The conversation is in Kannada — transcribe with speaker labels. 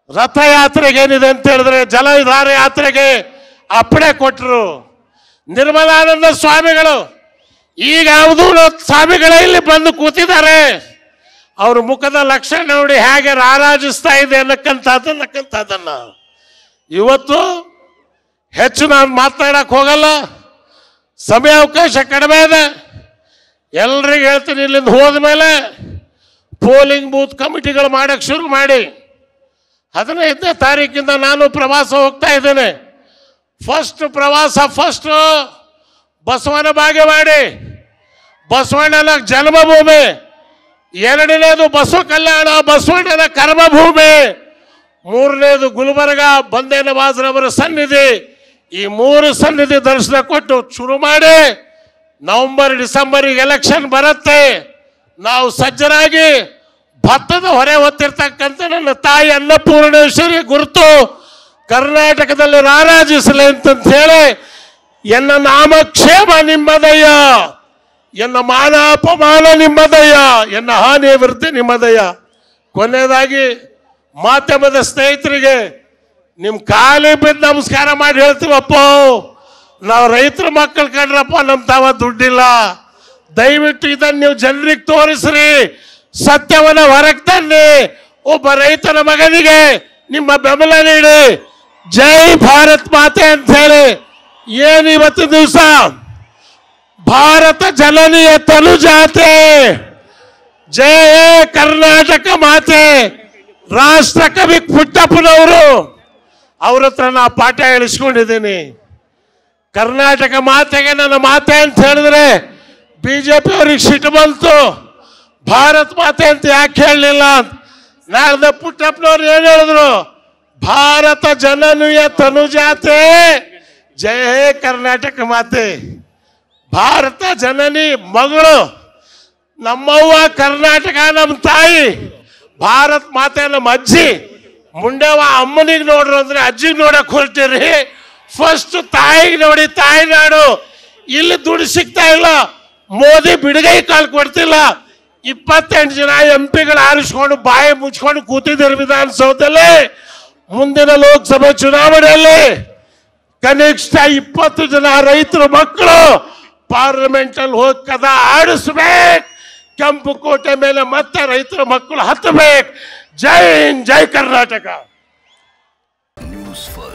Speaker 1: ರಥಯಾತ್ರೆಗೆ ಏನಿದೆ ಅಂತ ಹೇಳಿದ್ರೆ ಜಲಧಾರೆ ಯಾತ್ರೆಗೆ ಅಪ್ಪಣೆ ಕೊಟ್ಟರು ನಿರ್ಮಲಾನಂದ ಸ್ವಾಮಿಗಳು. ಈಗ ಯಾವುದೂ ಸ್ವಾಮಿಗಳೇ ಇಲ್ಲಿ ಬಂದು ಕೂತಿದ್ದಾರೆ. ಅವ್ರ ಮುಖದ ಲಕ್ಷಣ ನೋಡಿ ಹೇಗೆ ರಾರಾಜಿಸ್ತಾ ಇದೆ ಅನ್ನಕ್ಕಂಥದ್ದನ್ನ ಇವತ್ತು ಹೆಚ್ಚು ನಾನು ಮಾತನಾಡಕ್ಕೆ ಹೋಗಲ್ಲ, ಸಮಯಾವಕಾಶ ಕಡಿಮೆ ಇದೆ. ಎಲ್ರಿಗೂ ಹೇಳ್ತೀನಿ, ಇಲ್ಲಿಂದ ಹೋದ್ಮೇಲೆ ಪೋಲಿಂಗ್ ಬೂತ್ ಕಮಿಟಿಗಳು ಮಾಡಕ್ಕೆ ಶುರು ಮಾಡಿ 15ನೇ ತಾರೀಕಿಂದ ನಾನು ಪ್ರವಾಸ ಹೋಗ್ತಾ ಇದ್ದೇನೆ. ಫಸ್ಟ್ ಬಸವನ ಬಾಗೇವಾಡಿ, ಬಸವಣ್ಣನ ಜನ್ಮಭೂಮಿ. ಎರಡನೇದು ಬಸವ ಕಲ್ಯಾಣ, ಬಸವಣ್ಣನ ಕರ್ಮಭೂಮಿ. ಮೂರನೇದು ಗುಲ್ಬರ್ಗ, ಬಂದೇ ನವಾಜ್ರವರ ಸನ್ನಿಧಿ. ಈ 3 ಸನ್ನಿಧಿ ದರ್ಶನ ಕೊಟ್ಟು ಶುರು ಮಾಡಿ ನವೆಂಬರ್ ಡಿಸೆಂಬರ್ಗೆ ಎಲೆಕ್ಷನ್ ಬರುತ್ತೆ. ನಾವು ಸಜ್ಜರಾಗಿ ಭತ್ತದ ಹೊರೆ ಹೊತ್ತಿರ್ತಕ್ಕಂಥ ನನ್ನ ತಾಯಿ ಅನ್ನಪೂರ್ಣೇಶ್ವರಿ ಗುರುತು ಕರ್ನಾಟಕದಲ್ಲಿ ರಾರಾಜಿಸಲಿ ಅಂತ ಹೇಳಿ ಎನ್ನ ನಾಮಕ್ಷೇಮ ನಿಮ್ಮದಯ್ಯ, ಎನ್ನ ಮಾನ ಅಪಮಾನ ನಿಮ್ಮದಯ್ಯ, ಎನ್ನ ಹಾನಿ ವೃದ್ಧಿ ನಿಮ್ಮದಯ್ಯ. ಕೊನೆಯದಾಗಿ ಮಾಧ್ಯಮದ ಸ್ನೇಹಿತರಿಗೆ ನಿಮ್ಮ ಕಾಲಿ ಬಿದ್ದು ನಮಸ್ಕಾರ ಮಾಡಿ ಹೇಳ್ತೀವಪ್ಪ, ನಾವು ರೈತರ ಮಕ್ಕಳು ಕಂಡ್ರಪ್ಪ, ನಮ್ಮ ತಾವ ದುಡ್ಡಿಲ್ಲ. ದಯವಿಟ್ಟು ಇದನ್ನು ನೀವು ಜನರಿಗೆ ತೋರಿಸ್ರಿ, ಸತ್ಯವನ್ನು ಹೊರಗೆ ತನ್ನಿ. ಒಬ್ಬ ರೈತನ ಮಗನಿಗೆ ನಿಮ್ಮ ಬೆಂಬಲ ನೀಡಿ. ಜೈ ಭಾರತ್ ಮಾತೆ ಅಂತ ಹೇಳಿ ಏನು ಇವತ್ತು ದಿವಸ ಭಾರತ ಜನನಿಯ ತನುಜಾತೆ, ಜಯ ಕರ್ನಾಟಕ ಮಾತೆ, ರಾಷ್ಟ್ರ ಕವಿ ಪುಟ್ಟಪ್ಪನವರು ಅವ್ರ ಹತ್ರ ನಾ ಪಾಠ ಹೇಳಿಸ್ಕೊಂಡಿದ್ದೀನಿ. ಕರ್ನಾಟಕ ಮಾತೆಗೆ ನನ್ನ ಮಾತೆ ಅಂತ ಹೇಳಿದ್ರೆ ಬಿಜೆಪಿ ಅವ್ರಿಗೆ ಸಿಟ್ಟು ಬಂತು. ಭಾರತ್ ಮಾತೆ ಅಂತ ಯಾಕೆ ಹೇಳಲಿಲ್ಲ ಅಂತ ನಾಳೆ ಪುಟ್ಟಪ್ಪನವ್ರು ಏನು ಹೇಳಿದ್ರು, ಭಾರತ ಜನನಿಯ ತನುಜಾತೆ, ಜಯ ಹೇ ಕರ್ನಾಟಕ ಮಾತೆ. ಭಾರತ ಜನನಿ ಮಗಳು, ನಮ್ಮವ್ವ ಕರ್ನಾಟಕ ನಮ್ಮ ತಾಯಿ, ಭಾರತ್ ಮಾತೆ ನಮ್ಮ ಅಜ್ಜಿ. ಮುಂಡೆವ ಅಮ್ಮನಿಗೆ ನೋಡ್ರು ಅಂದ್ರೆ ಅಜ್ಜಿಗೆ ನೋಡಕ್ ಹೊರಟಿರಿ. ಫಸ್ಟ್ ತಾಯಿಗೆ ನೋಡಿ, ತಾಯಿ ನಾಡು. ಇಲ್ಲಿ ದುಡ್ಡು ಸಿಗ್ತಾ ಇಲ್ಲ, ಮೋದಿ ಬಿಡುಗೈ ಕಾಲು ಕೊಡ್ತಿಲ್ಲ. 28 ಜನ MP ಗಳು ಆರಿಸ್ಕೊಂಡು ಬಾಯಿ ಮುಚ್ಕೊಂಡು ಕೂತಿದ್ದಾರೆ ವಿಧಾನಸೌಧದಲ್ಲಿ. ಮುಂದಿನ ಲೋಕಸಭೆ ಚುನಾವಣೆಯಲ್ಲಿ ಕನಿಷ್ಠ 20 ಜನ ರೈತರ ಮಕ್ಕಳು ಪಾರ್ಲಿಮೆಂಟ್ ಅಲ್ಲಿ ಹೋಗಿ ಕದ ಆಡಿಸ್ಬೇಕು. ಕೆಂಪು ಕೋಟೆ ಮೇಲೆ ಮತ್ತೆ ರೈತರ ಮಕ್ಕಳು ಹತ್ತಬೇಕು. ಜೈ ಹಿಂದ್, ಜೈ ಕರ್ನಾಟಕ.